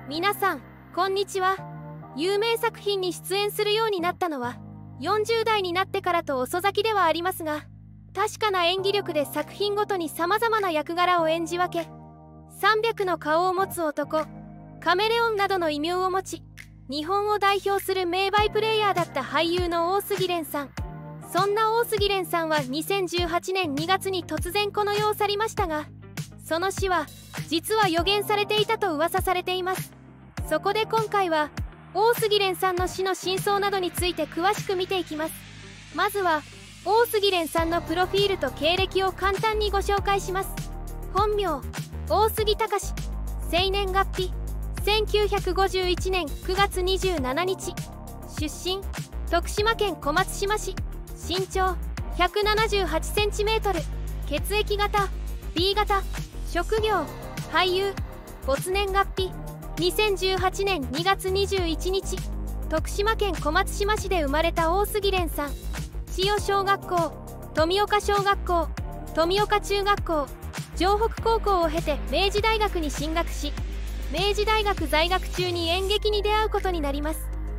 皆さんこんにちは。有名作品に出演するようになったのは40代になってからと遅咲きではありますが、確かな演技力で作品ごとにさまざまな役柄を演じ分け、300の顔を持つ男、カメレオンなどの異名を持ち、日本を代表する名バイプレイヤーだった俳優の大杉蓮さん。そんな大杉蓮さんは2018年2月に突然この世を去りましたが、その死は実は予言されていたと噂されています。そこで今回は大杉蓮さんの死の真相などについて詳しく見ていきます。まずは大杉蓮さんのプロフィールと経歴を簡単にご紹介します。本名大杉隆、生年月日1951年9月27日、出身徳島県小松島市、身長 178cm、 血液型 B 型、職業俳優、没年月日2018年2月21日、徳島県小松島市で生まれた大杉蓮さん。千代小学校、富岡小学校、富岡中学校、城北高校を経て明治大学に進学し、明治大学在学中に演劇に出会うことになります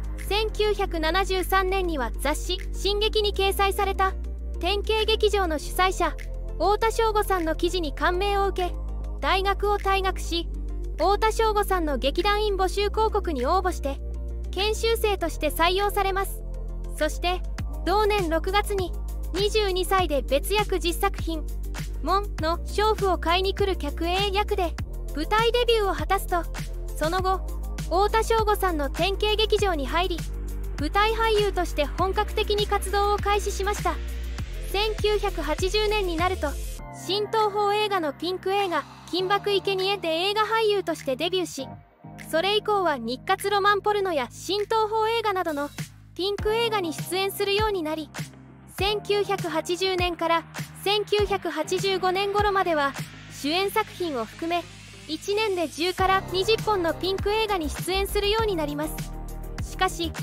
。1973年には雑誌「新劇」に掲載された典型劇場の主催者太田省吾さんの記事に感銘を受け、大学を退学し、太田省吾さんの劇団員募集広告に応募して研修生として採用されます。そして同年6月に22歳で別役10作品「門」の娼婦を買いに来る客演役で舞台デビューを果たすと、その後太田省吾さんの典型劇場に入り、舞台俳優として本格的に活動を開始しました。1980年になると新東宝映画のピンク映画「金箔生贄で映画俳優としてデビューし、それ以降は日活ロマンポルノや新東宝映画などのピンク映画に出演するようになり、1980年から1985年頃までは主演作品を含め1年で10から20本のピンク映画に出演するようになります。しかし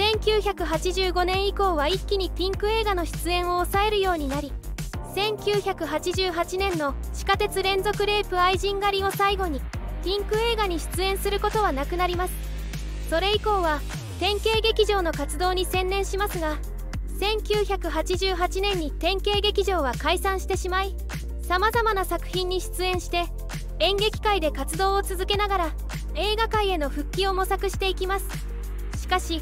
1985年以降は一気にピンク映画の出演を抑えるようになり、1988年の地下鉄連続レイプ愛人狩りを最後にピンク映画に出演することはなくなります。それ以降は典型劇場の活動に専念しますが、1988年に典型劇場は解散してしまい、さまざまな作品に出演して演劇界で活動を続けながら映画界への復帰を模索していきます。しかし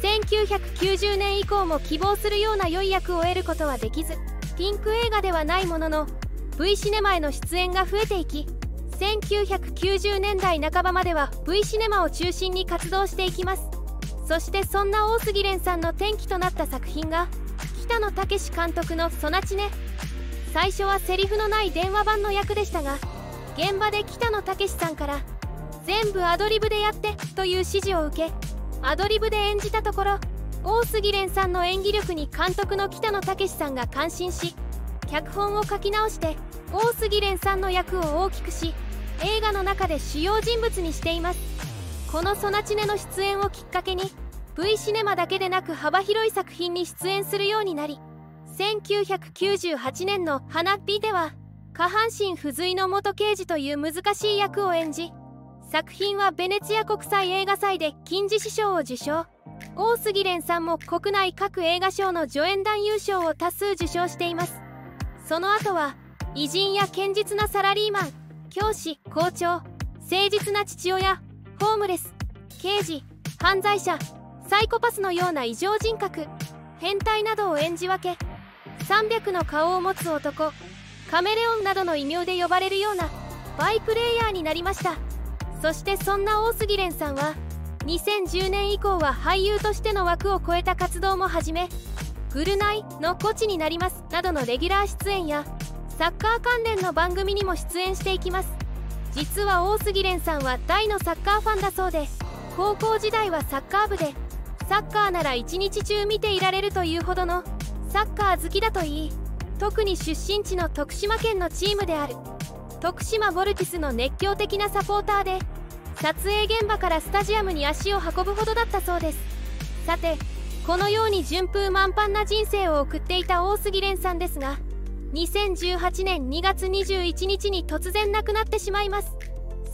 1990年以降も希望するような良い役を得ることはできず、ピンク映画ではないものの V シネマへの出演が増えていき、1990年代半ばまでは V シネマを中心に活動していきます。そしてそんな大杉蓮さんの転機となった作品が北野武監督の「ソナチネ」。最初はセリフのない電話版の役でしたが、現場で北野武さんから全部アドリブでやってという指示を受け、アドリブで演じたところ、大杉蓮さんの演技力に監督の北野武さんが感心し、脚本を書き直して大杉蓮さんの役を大きくし、映画の中で主要人物にしています。この「ソナチネ」の出演をきっかけに V シネマだけでなく幅広い作品に出演するようになり、1998年の「花火」では下半身不随の元刑事という難しい役を演じ、作品はベネツィア国際映画祭で金獅子賞を受賞。大杉蓮さんも国内各映画賞の助演男優賞を多数受賞しています。その後は偉人や堅実なサラリーマン、教師、校長、誠実な父親、ホームレス、刑事、犯罪者、サイコパスのような異常人格、変態などを演じ分け、300の顔を持つ男、カメレオンなどの異名で呼ばれるようなバイプレイヤーになりました。そしてそんな大杉蓮さんは2010年以降は俳優としての枠を超えた活動も始め、ぐるナイのコチになりますなどのレギュラー出演やサッカー関連の番組にも出演していきます。実は大杉蓮さんは大のサッカーファンだそうで、高校時代はサッカー部で、サッカーなら一日中見ていられるというほどのサッカー好きだといい、特に出身地の徳島県のチームである徳島ヴォルティスの熱狂的なサポーターで、撮影現場からスタジアムに足を運ぶほどだったそうです。さて、このように順風満帆な人生を送っていた大杉蓮さんですが、2018年2月21日に突然亡くなってしまいます。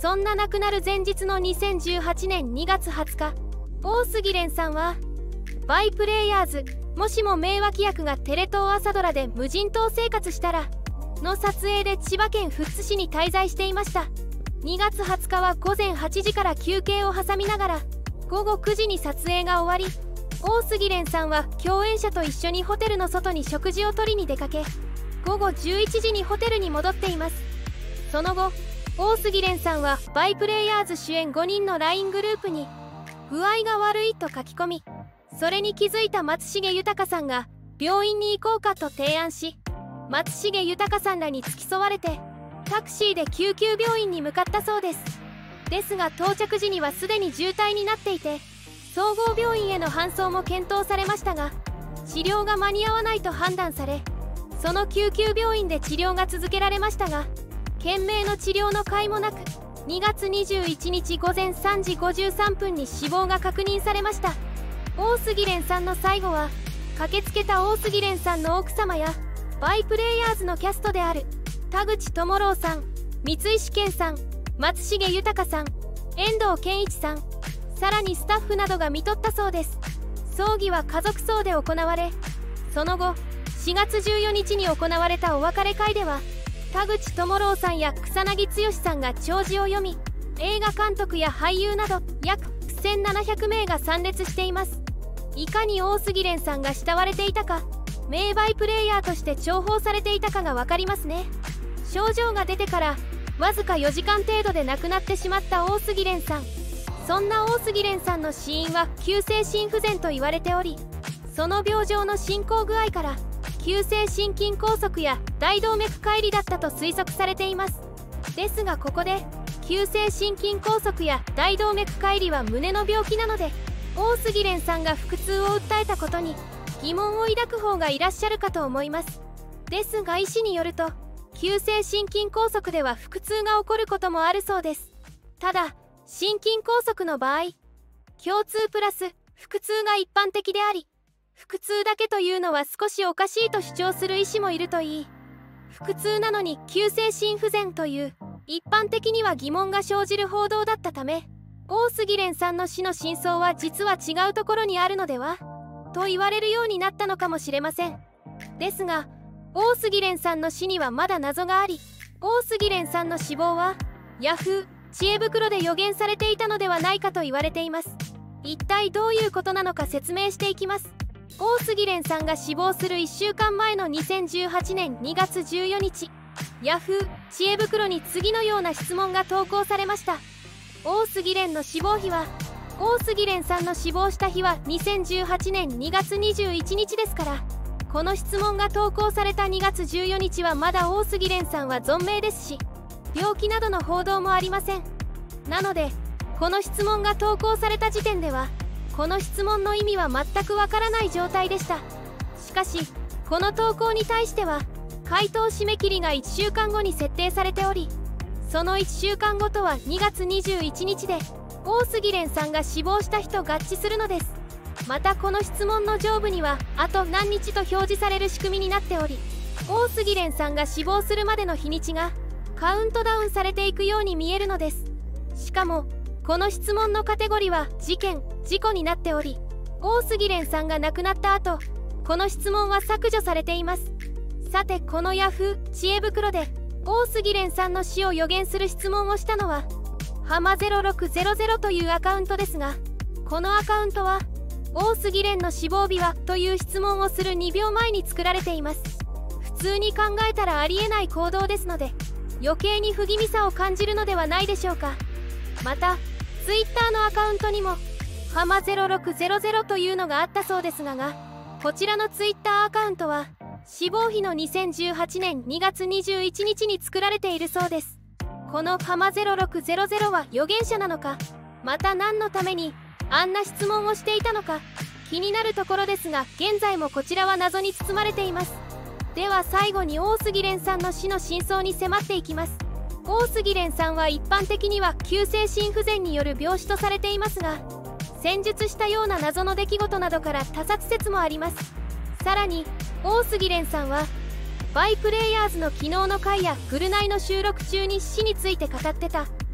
そんな亡くなる前日の2018年2月20日、大杉蓮さんはバイプレイヤーズもしも名脇役がテレ東朝ドラで無人島生活したらの撮影で千葉県富津市に滞在していました。2月20日は午前8時から休憩を挟みながら午後9時に撮影が終わり、大杉蓮さんは共演者と一緒にホテルの外に食事を取りに出かけ、午後11時にホテルに戻っています。その後、大杉蓮さんはバイプレイヤーズ主演5人の LINE グループに具合が悪いと書き込み、それに気づいた松重豊さんが病院に行こうかと提案し、松重豊さんらに付き添われてタクシーで救急病院に向かったそうです。ですが到着時にはすでに重体になっていて、総合病院への搬送も検討されましたが、治療が間に合わないと判断され、その救急病院で治療が続けられましたが、懸命の治療の甲斐もなく、2月21日午前3時53分に死亡が確認されました。大杉蓮さんの最後は、駆けつけた大杉蓮さんの奥様やバイプレイヤーズのキャストである田口智朗さん、三石健さん、松重豊さん、遠藤健一さん、さらにスタッフなどが看取ったそうです。葬儀は家族葬で行われ、その後4月14日に行われたお別れ会では、田口智朗さんや草薙剛さんが弔辞を読み、映画監督や俳優など約1700名が参列しています。いかに大杉蓮さんが慕われていたか、名バイプレイヤーとして重宝されていたかが分かりますね。症状が出てからわずか4時間程度で亡くなってしまった大杉蓮さん。そんな大杉蓮さんの死因は急性心不全と言われており、その病状の進行具合から急性心筋梗塞や大動脈解離だったと推測されています。ですがここで、急性心筋梗塞や大動脈解離は胸の病気なので、大杉蓮さんが腹痛を訴えたことに疑問を抱く方がいらっしゃるかと思います。ですが医師によると、急性心筋梗塞では腹痛が起こることもあるそうです。ただ心筋梗塞の場合、胸痛プラス腹痛が一般的であり、腹痛だけというのは少しおかしいと主張する医師もいるといい、腹痛なのに急性心不全という一般的には疑問が生じる報道だったため、大杉蓮さんの死の真相は実は違うところにあるのではと言われるようになったのかもしれません。ですが大杉蓮さんの死にはまだ謎があり、大杉蓮さんの死亡はヤフー知恵袋で予言されていたのではないかと言われています。一体どういうことなのか説明していきます。大杉蓮さんが死亡する1週間前の2018年2月14日、ヤフー知恵袋に次のような質問が投稿されました。大杉蓮の死亡日は、大杉蓮さんの死亡した日は2018年2月21日ですから、この質問が投稿された2月14日はまだ大杉蓮さんは存命ですし、病気などの報道もありません。なのでこの質問が投稿された時点では、この質問の意味は全くわからない状態でした。しかしこの投稿に対しては回答締め切りが1週間後に設定されており、その1週間後とは2月21日で大杉蓮さんが死亡した日と合致するのです。またこの質問の上部にはあと何日と表示される仕組みになっており、大杉蓮さんが死亡するまでの日にちがカウントダウンされていくように見えるのです。しかもこの質問のカテゴリーは事件・事故になっており、大杉蓮さんが亡くなった後、この質問は削除されています。さてこのヤフー知恵袋で大杉蓮さんの死を予言する質問をしたのは浜0600というアカウントですが、このアカウントは大杉蓮の死亡日はという質問をする2秒前に作られています。普通に考えたらありえない行動ですので、余計に不気味さを感じるのではないでしょうか。またツイッターのアカウントにも浜0600というのがあったそうですが、こちらのツイッターアカウントは死亡日の2018年2月21日に作られているそうです。この浜0600は預言者なのか、また何のためにあんな質問をしていたのか気になるところですが、現在もこちらは謎に包まれています。では最後に大杉蓮さんの死の真相に迫っていきます。大杉蓮さんは一般的には急性心不全による病死とされていますが、戦術したような謎の出来事などから他殺説もあります。さらに大杉蓮さんはバイプレイヤーズの昨日の回やぐるナイの収録中に死について語ってた。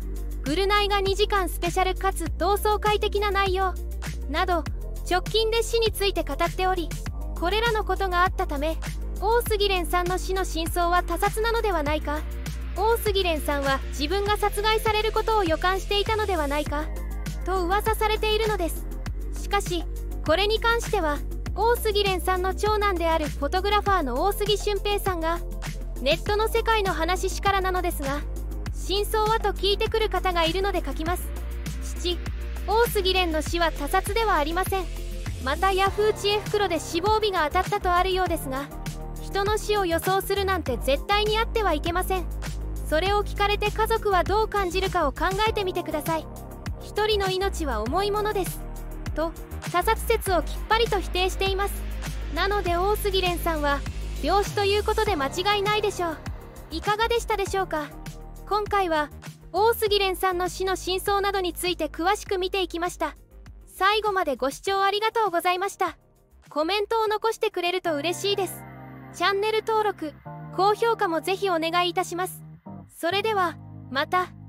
占いが2時間スペシャルかつ同窓会的な内容など直近で死について語っており、これらのことがあったため大杉蓮さんの死の真相は他殺なのではないか、大杉蓮さんは自分が殺害されることを予感していたのではないかと噂されているのです。しかしこれに関しては大杉蓮さんの長男であるフォトグラファーの大杉俊平さんがネットの世界の話しからなのですが、真相はと聞いてくる方がいるので書きます。父大杉蓮の死は他殺ではありません。またヤフー知恵袋で死亡日が当たったとあるようですが、人の死を予想するなんて絶対にあってはいけません。それを聞かれて家族はどう感じるかを考えてみてください。一人の命は重いものですと他殺説をきっぱりと否定しています。なので大杉蓮さんは病死ということで間違いないでしょう。いかがでしたでしょうか。今回は大杉蓮さんの死の真相などについて詳しく見ていきました。最後までご視聴ありがとうございました。コメントを残してくれると嬉しいです。チャンネル登録、高評価もぜひお願いいたします。それではまた。